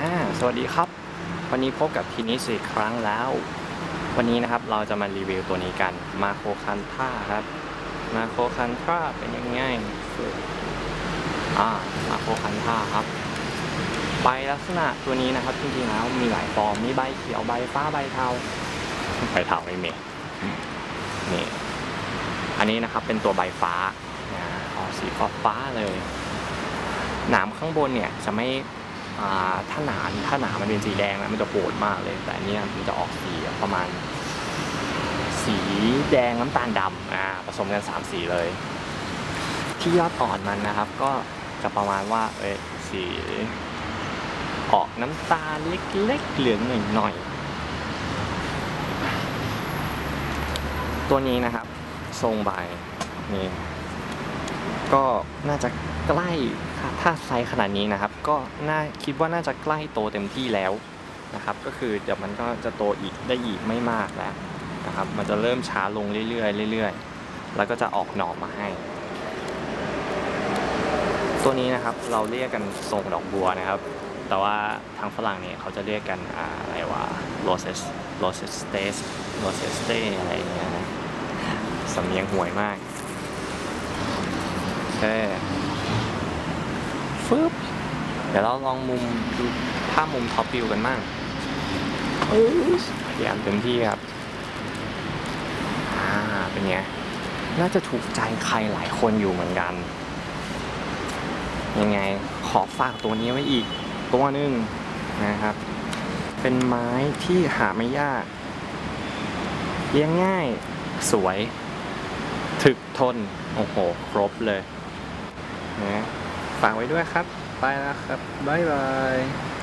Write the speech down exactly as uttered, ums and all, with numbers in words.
อ่าสวัสดีครับวันนี้พบกับทีนิสอีกครั้งแล้ววันนี้นะครับเราจะมารีวิวตัวนี้กันมาโคคันท่าครับมาโคคันท่าเป็นยังไงอ่ามาโคคันท่าครับใบลักษณะตัวนี้นะครับจริงๆแล้วมีหลายฟอร์มมีใบเขียวใบฟ้าใบเทาใบเทาไม่มีนี่อันนี้นะครับเป็นตัวใบฟ้าออกสีฟ้าฟ้าเลยหนามข้างบนเนี่ยจะไม่ถ้าหนามถ้าหนามมันเป็นสีแดงนะมันจะโหดมากเลยแต่อันนี้มันจะออกสีประมาณสีแดงน้ำตาลดำอ่าผสมกันสามสีเลยที่ยอดอ่อนมันนะครับก็จะประมาณว่าเอ้ยสีออกน้ำตาลเล็กๆเหลืองหน่อยๆตัวนี้นะครับทรงใบนี่ก็น่าจะใกล้ถ้าไซส์ขนาดนี้นะครับก็น่าคิดว่าน่าจะใกล้โตเต็มที่แล้วนะครับก็คือเดี๋ยวมันก็จะโตอีกได้อีกไม่มากแล้วนะครับมันจะเริ่มช้าลงเรื่อยๆเรื่อยๆแล้วก็จะออกหน่อมาให้ตัวนี้นะครับเราเรียกกันทรงดอกบัวนะครับแต่ว่าทางฝรั่งเนี่ยเขาจะเรียกกันอะไรวะ roses roses stage roses stage อะไรอย่างเงี้ยนะสำเนียงห่วยมากโอเคฟึบเดี๋ยวเราลองมุมดูภาพมุมท็อปวิวกันบ้างพยายามเต็มที่ครับอ่าเป็นไงน่าจะถูกใจใครหลายคนอยู่เหมือนกันยังไงขอฝากตัวนี้ไว้อีกตัวหนึ่งนะครับเป็นไม้ที่หาไม่ยากเลี้ยงง่ายสวยถึกทนโอ้โหครบเลยนะฝากไว้ด้วยครับไปแล้วครับบ๊ายบาย